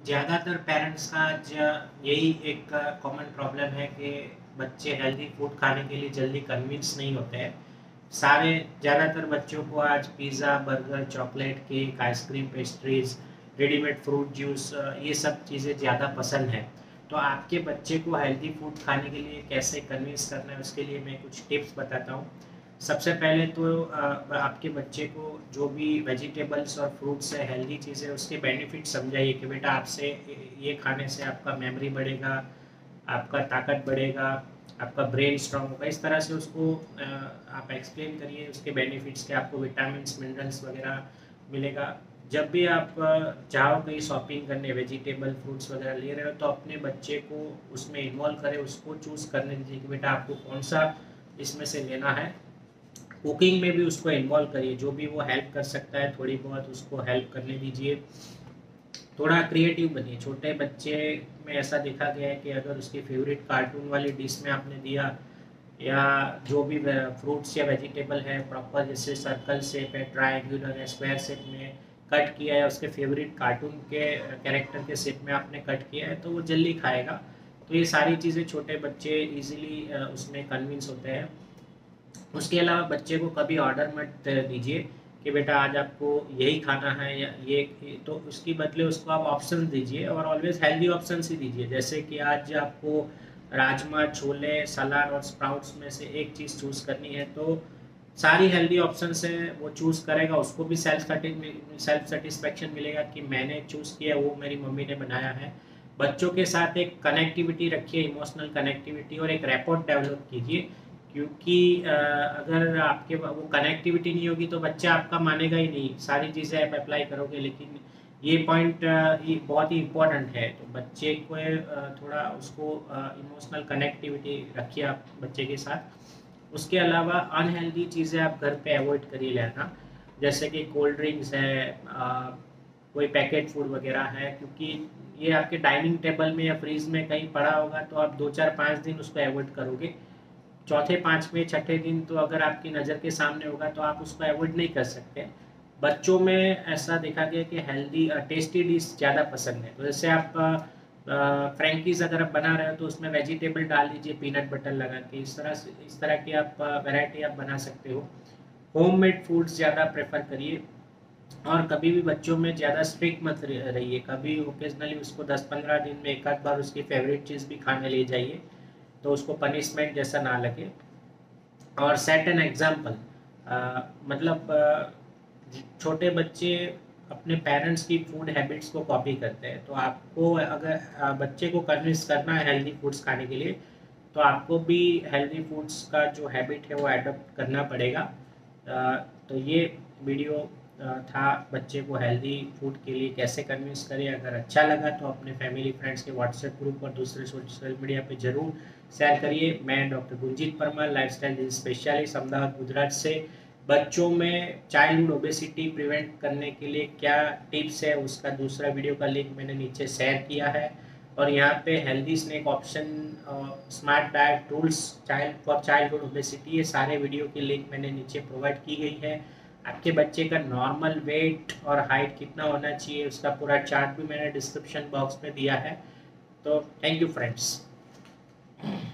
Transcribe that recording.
ज़्यादातर पेरेंट्स का यही एक कॉमन प्रॉब्लम है कि बच्चे हेल्दी फूड खाने के लिए जल्दी कन्विंस नहीं होते हैं। सारे ज़्यादातर बच्चों को आज pizza, burger, chocolate, cake, ice cream, pastries, readymade fruit juice, ये सब चीज़ें ज़्यादा पसंद है। तो आपके बच्चे को हेल्दी फूड खाने के लिए कैसे कन्विंस करना है, उसके लिए मैं कुछ टिप्स बताता हूँ। सबसे पहले तो आपके बच्चे को जो भी वेजिटेबल्स और फ्रूट्स है, हेल्दी चीज़ें, उसके बेनिफिट समझाइए कि बेटा आपसे ये खाने से आपका मेमोरी बढ़ेगा, आपका ताकत बढ़ेगा, आपका ब्रेन स्ट्रांग होगा। इस तरह से उसको आप एक्सप्लेन करिए उसके बेनिफिट्स के, आपको विटामिन्स मिनरल्स वगैरह मिलेगा। जब भी आप जाओ कहीं शॉपिंग करने, वेजिटेबल फ्रूट्स वगैरह ले रहे हो, तो अपने बच्चे को उसमें इन्वॉल्व करें, उसको चूज़ करने दीजिए कि बेटा आपको कौन सा इसमें से लेना है। कुकिंग में भी उसको इन्वॉल्व करिए, जो भी वो हेल्प कर सकता है थोड़ी बहुत उसको हेल्प करने दीजिए। थोड़ा क्रिएटिव बनिए। छोटे बच्चे में ऐसा देखा गया है कि अगर उसकी फेवरेट कार्टून वाली डिश में आपने दिया, या जो भी फ्रूट्स या वेजिटेबल है प्रॉपर जैसे सर्कल शेप है, ट्रायंगुलर है, स्क्वायर शेप में कट किया है, उसके फेवरेट कार्टून के कैरेक्टर के शेप में आपने कट किया है, तो वो जल्दी खाएगा। तो ये सारी चीज़ें छोटे बच्चे इजीली उसमें कन्विंस होते हैं। उसके अलावा बच्चे को कभी ऑर्डर मत दीजिए कि बेटा आज आपको यही खाना है या ये, तो उसकी बदले उसको आप ऑप्शन दीजिए, और ऑलवेज हेल्दी ऑप्शन ही दीजिए। जैसे कि आज आपको राजमा, छोले, सलाद और स्प्राउट्स में से एक चीज़ चूज़ करनी है, तो सारी हेल्दी ऑप्शन से वो चूज़ करेगा, उसको भी सेल्फ सेटिस्फेक्शन मिलेगा कि मैंने चूज़ किया, वो मेरी मम्मी ने बनाया है। बच्चों के साथ एक कनेक्टिविटी रखिए, इमोशनल कनेक्टिविटी, और एक रैपोर्ट डेवलप कीजिए। क्योंकि अगर आपके वो कनेक्टिविटी नहीं होगी तो बच्चा आपका मानेगा ही नहीं, सारी चीज़ें आप अप्लाई करोगे, लेकिन ये पॉइंट ये बहुत ही इम्पोर्टेंट है। तो बच्चे को थोड़ा उसको इमोशनल कनेक्टिविटी रखिए आप बच्चे के साथ। उसके अलावा अनहेल्दी चीज़ें आप घर पे अवॉइड करिए लेना, जैसे कि कोल्ड ड्रिंक्स है, कोई पैकेट फूड वगैरह है, क्योंकि ये आपके डाइनिंग टेबल में या फ्रीज में कहीं पड़ा होगा, तो आप 2 4 5 दिन उसको अवॉइड करोगे। चौथे, पाँचवें, छठे दिन तो अगर आपकी नज़र के सामने होगा तो आप उसको अवॉइड नहीं कर सकते। बच्चों में ऐसा देखा गया कि हेल्दी टेस्टी डिश ज़्यादा पसंद है। तो जैसे आप फ्रेंकीज अगर आप बना रहे हो तो उसमें वेजिटेबल डाल दीजिए पीनट बटर लगा के, इस तरह की आप वैरायटी आप बना सकते हो। होममेड फूड्स ज़्यादा प्रेफर करिए, और कभी भी बच्चों में ज़्यादा स्ट्रिक्ट मत रहिए। कभी ओकेजनली उसको 10 15 दिन में एक आध बार उसकी फेवरेट चीज़ भी खाने ले जाइए, तो उसको पनिशमेंट जैसा ना लगे। और सेट एन एग्जाम्पल, मतलब छोटे बच्चे अपने पेरेंट्स की फूड हैबिट्स को कॉपी करते हैं, तो आपको अगर बच्चे को कन्विंस करना है हेल्दी फूड्स खाने के लिए, तो आपको भी हेल्दी फूड्स का जो हैबिट है वो एडॉप्ट करना पड़ेगा। तो ये वीडियो था बच्चे को हेल्दी फूड के लिए कैसे कन्विंस करें। अगर अच्छा लगा तो अपने फैमिली फ्रेंड्स के व्हाट्सएप ग्रुप और दूसरे सोशल मीडिया पे ज़रूर शेयर करिए। मैं doctor Gurjeet Parmar, lifestyle specialist, Ahmedabad, Gujarat से बच्चों में चाइल्डहुड ओबेसिटी प्रिवेंट करने के लिए क्या टिप्स है, उसका दूसरा वीडियो का लिंक मैंने नीचे शेयर किया है। और यहाँ पे healthy snack option, smart diet tools child for childhood obesity, ये सारे वीडियो की लिंक मैंने नीचे प्रोवाइड की गई है। आपके बच्चे का नॉर्मल वेट और हाइट कितना होना चाहिए, उसका पूरा चार्ट भी मैंने डिस्क्रिप्शन बॉक्स में दिया है। तो थैंक यू फ्रेंड्स।